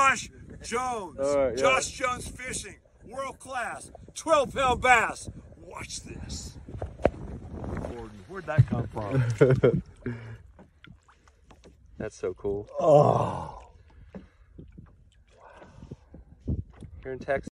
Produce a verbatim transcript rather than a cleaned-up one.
Josh Jones. All right, yeah. Josh Jones Fishing, world class, twelve pound bass. Watch this. Gordon, where'd that come from? That's so cool. Oh. Here in Texas.